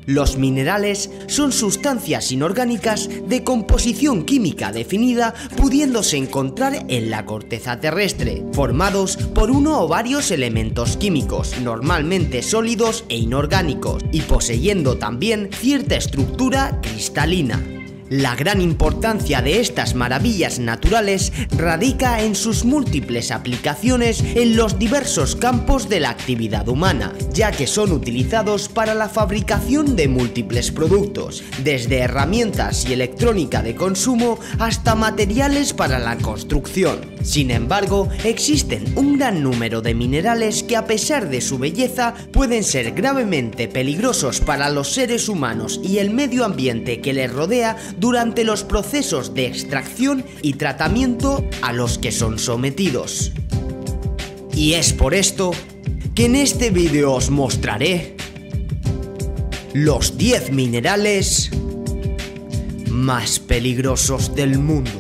Los minerales son sustancias inorgánicas de composición química definida, pudiéndose encontrar en la corteza terrestre, formados por uno o varios elementos químicos, normalmente sólidos e inorgánicos, y poseyendo también cierta estructura cristalina. La gran importancia de estas maravillas naturales radica en sus múltiples aplicaciones en los diversos campos de la actividad humana, ya que son utilizados para la fabricación de múltiples productos, desde herramientas y electrónica de consumo hasta materiales para la construcción. Sin embargo, existen un gran número de minerales que, a pesar de su belleza, pueden ser gravemente peligrosos para los seres humanos y el medio ambiente que les rodea durante los procesos de extracción y tratamiento a los que son sometidos. Y es por esto que en este vídeo os mostraré los 10 minerales más peligrosos del mundo.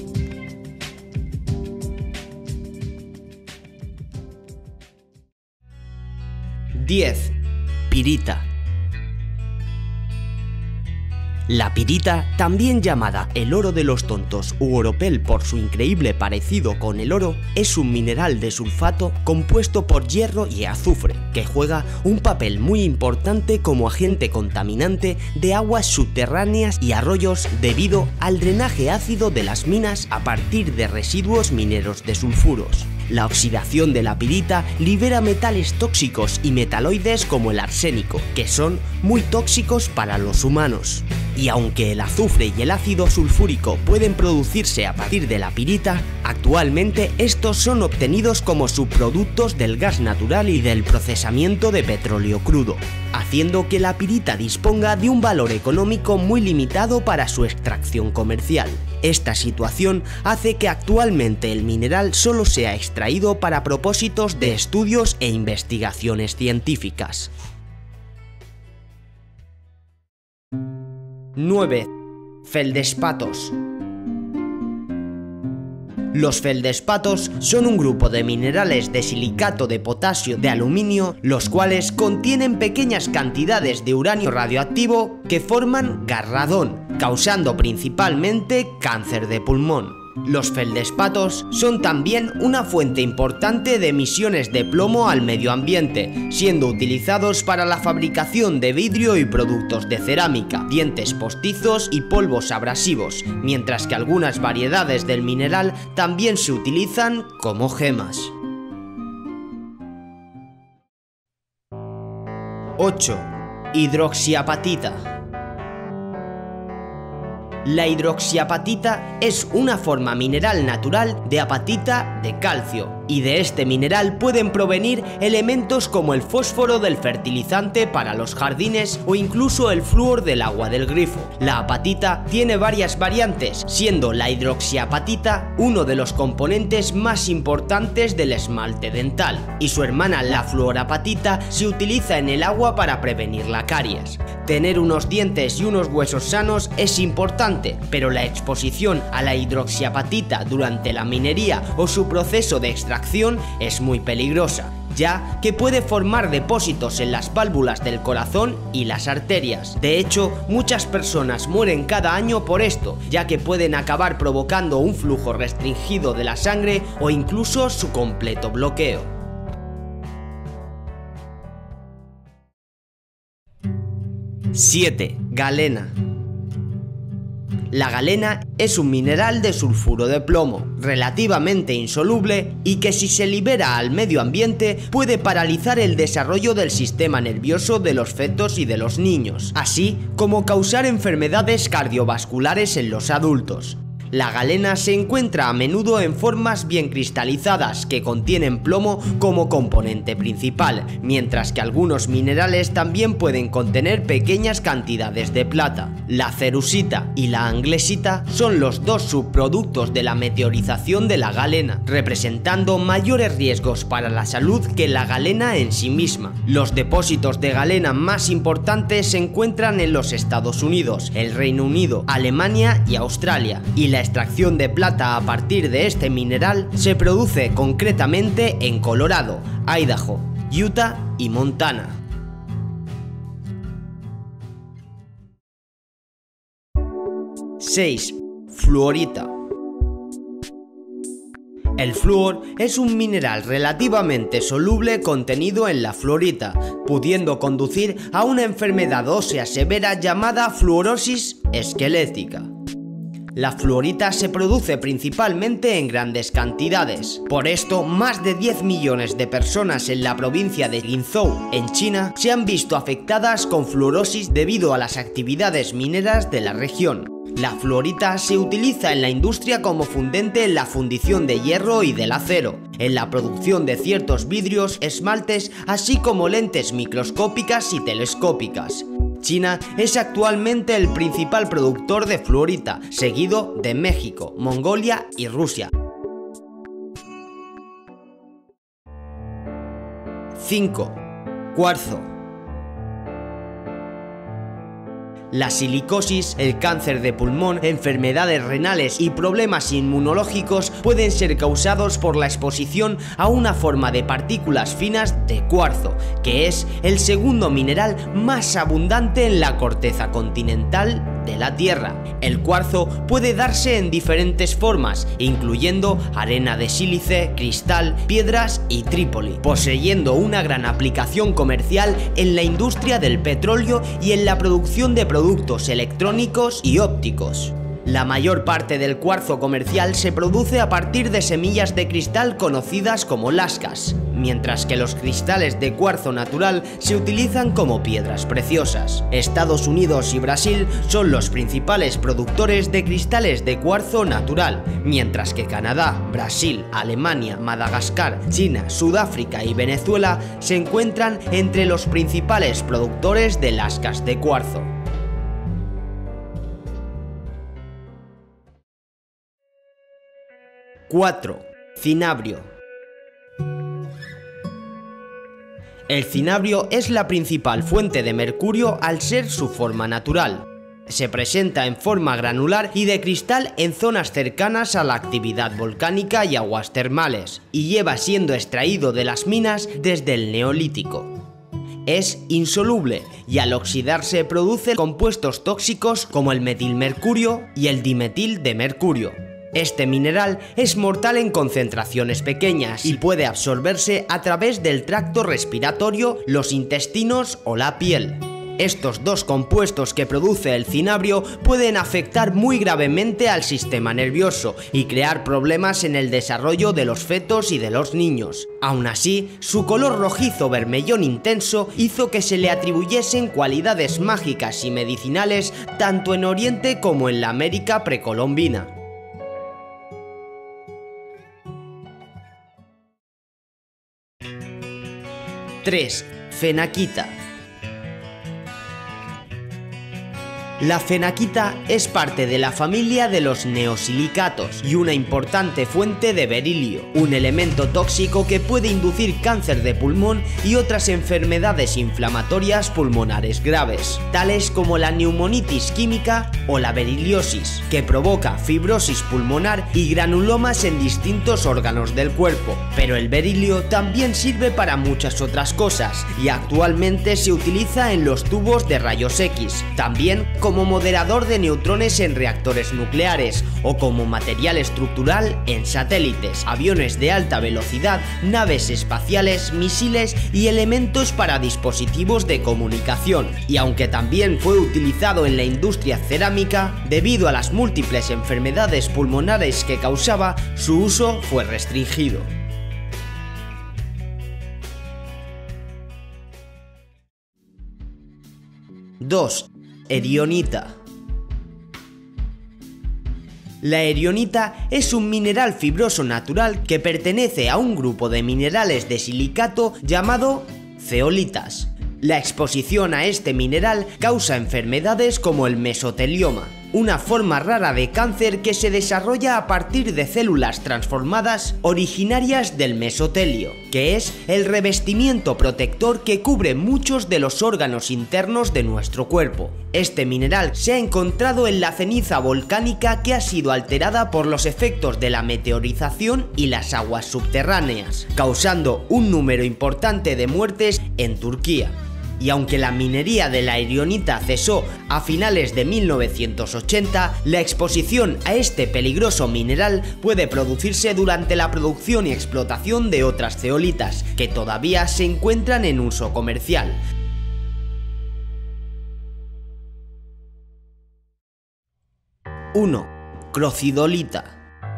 10. Pirita. La pirita, también llamada el oro de los tontos u oropel por su increíble parecido con el oro, es un mineral de sulfato compuesto por hierro y azufre, que juega un papel muy importante como agente contaminante de aguas subterráneas y arroyos debido al drenaje ácido de las minas a partir de residuos mineros de sulfuros. La oxidación de la pirita libera metales tóxicos y metaloides como el arsénico, que son muy tóxicos para los humanos. Y aunque el azufre y el ácido sulfúrico pueden producirse a partir de la pirita, actualmente estos son obtenidos como subproductos del gas natural y del procesamiento de petróleo crudo, haciendo que la pirita disponga de un valor económico muy limitado para su extracción comercial. Esta situación hace que actualmente el mineral solo sea extraído para propósitos de estudios e investigaciones científicas. 9. Feldespatos. Los feldespatos son un grupo de minerales de silicato de potasio de aluminio, los cuales contienen pequeñas cantidades de uranio radioactivo que forman gas radón, causando principalmente cáncer de pulmón. Los feldespatos son también una fuente importante de emisiones de plomo al medio ambiente, siendo utilizados para la fabricación de vidrio y productos de cerámica, dientes postizos y polvos abrasivos, mientras que algunas variedades del mineral también se utilizan como gemas. 8. Hidroxiapatita. La hidroxiapatita es una forma mineral natural de apatita de calcio, y de este mineral pueden provenir elementos como el fósforo del fertilizante para los jardines o incluso el flúor del agua del grifo. La apatita tiene varias variantes, siendo la hidroxiapatita uno de los componentes más importantes del esmalte dental, y su hermana la fluorapatita se utiliza en el agua para prevenir la caries. Tener unos dientes y unos huesos sanos es importante, pero la exposición a la hidroxiapatita durante la minería o su proceso de extracción es muy peligrosa, ya que puede formar depósitos en las válvulas del corazón y las arterias. De hecho, muchas personas mueren cada año por esto, ya que pueden acabar provocando un flujo restringido de la sangre o incluso su completo bloqueo. 7. Galena. La galena es un mineral de sulfuro de plomo, relativamente insoluble y que, si se libera al medio ambiente, puede paralizar el desarrollo del sistema nervioso de los fetos y de los niños, así como causar enfermedades cardiovasculares en los adultos. La galena se encuentra a menudo en formas bien cristalizadas que contienen plomo como componente principal, mientras que algunos minerales también pueden contener pequeñas cantidades de plata. La cerusita y la anglesita son los dos subproductos de la meteorización de la galena, representando mayores riesgos para la salud que la galena en sí misma. Los depósitos de galena más importantes se encuentran en los Estados Unidos, el Reino Unido, Alemania y Australia, y la extracción de plata a partir de este mineral se produce concretamente en Colorado, Idaho, Utah y Montana. 6. Fluorita. El flúor es un mineral relativamente soluble contenido en la fluorita, pudiendo conducir a una enfermedad ósea severa llamada fluorosis esquelética. La fluorita se produce principalmente en grandes cantidades. Por esto, más de 10 millones de personas en la provincia de Guizhou, en China, se han visto afectadas con fluorosis debido a las actividades mineras de la región. La fluorita se utiliza en la industria como fundente en la fundición de hierro y del acero, en la producción de ciertos vidrios, esmaltes, así como lentes microscópicas y telescópicas. China es actualmente el principal productor de fluorita, seguido de México, Mongolia y Rusia. 5. Cuarzo. La silicosis, el cáncer de pulmón, enfermedades renales y problemas inmunológicos pueden ser causados por la exposición a una forma de partículas finas de cuarzo, que es el segundo mineral más abundante en la corteza continental de la Tierra. El cuarzo puede darse en diferentes formas, incluyendo arena de sílice, cristal, piedras y trípoli, poseyendo una gran aplicación comercial en la industria del petróleo y en la producción de productos electrónicos y ópticos. La mayor parte del cuarzo comercial se produce a partir de semillas de cristal conocidas como lascas, mientras que los cristales de cuarzo natural se utilizan como piedras preciosas. Estados Unidos y Brasil son los principales productores de cristales de cuarzo natural, mientras que Canadá, Brasil, Alemania, Madagascar, China, Sudáfrica y Venezuela se encuentran entre los principales productores de lascas de cuarzo. 4. Cinabrio. El cinabrio es la principal fuente de mercurio al ser su forma natural. Se presenta en forma granular y de cristal en zonas cercanas a la actividad volcánica y aguas termales, y lleva siendo extraído de las minas desde el Neolítico. Es insoluble y al oxidarse produce compuestos tóxicos como el metilmercurio y el dimetil de mercurio. Este mineral es mortal en concentraciones pequeñas y puede absorberse a través del tracto respiratorio, los intestinos o la piel. Estos dos compuestos que produce el cinabrio pueden afectar muy gravemente al sistema nervioso y crear problemas en el desarrollo de los fetos y de los niños. Aún así, su color rojizo vermellón intenso hizo que se le atribuyesen cualidades mágicas y medicinales tanto en Oriente como en la América precolombina. 3. Fenaquita. La fenaquita es parte de la familia de los neosilicatos y una importante fuente de berilio, un elemento tóxico que puede inducir cáncer de pulmón y otras enfermedades inflamatorias pulmonares graves, tales como la neumonitis química o la beriliosis, que provoca fibrosis pulmonar y granulomas en distintos órganos del cuerpo. Pero el berilio también sirve para muchas otras cosas y actualmente se utiliza en los tubos de rayos X, también como moderador de neutrones en reactores nucleares o como material estructural en satélites, aviones de alta velocidad, naves espaciales, misiles y elementos para dispositivos de comunicación. Y aunque también fue utilizado en la industria cerámica, debido a las múltiples enfermedades pulmonares que causaba, su uso fue restringido. 2. Erionita. La erionita es un mineral fibroso natural que pertenece a un grupo de minerales de silicato llamado zeolitas. La exposición a este mineral causa enfermedades como el mesotelioma, una forma rara de cáncer que se desarrolla a partir de células transformadas originarias del mesotelio, que es el revestimiento protector que cubre muchos de los órganos internos de nuestro cuerpo. Este mineral se ha encontrado en la ceniza volcánica que ha sido alterada por los efectos de la meteorización y las aguas subterráneas, causando un número importante de muertes en Turquía. y aunque la minería de la erionita cesó a finales de 1980, la exposición a este peligroso mineral puede producirse durante la producción y explotación de otras zeolitas, que todavía se encuentran en uso comercial. ¡1! Crocidolita.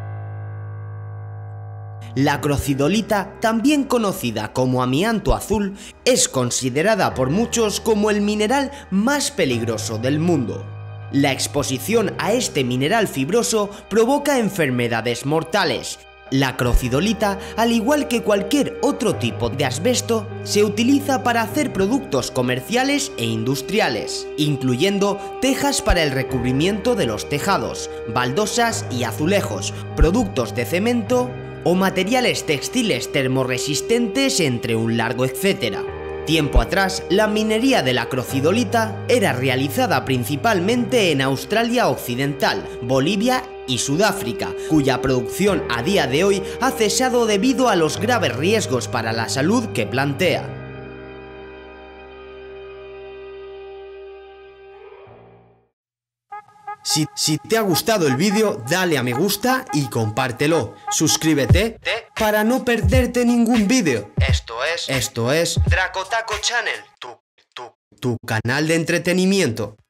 La crocidolita, también conocida como amianto azul, es considerada por muchos como el mineral más peligroso del mundo. La exposición a este mineral fibroso provoca enfermedades mortales. La crocidolita, al igual que cualquier otro tipo de asbesto, se utiliza para hacer productos comerciales e industriales, incluyendo tejas para el recubrimiento de los tejados, baldosas y azulejos, productos de cemento o materiales textiles termorresistentes, entre un largo etcétera. Tiempo atrás, la minería de la crocidolita era realizada principalmente en Australia Occidental, Bolivia y Sudáfrica, cuya producción a día de hoy ha cesado debido a los graves riesgos para la salud que plantea. Si te ha gustado el vídeo, dale a me gusta y compártelo. Suscríbete para no perderte ningún vídeo. Esto es Dracotaco Channel, tu canal de entretenimiento.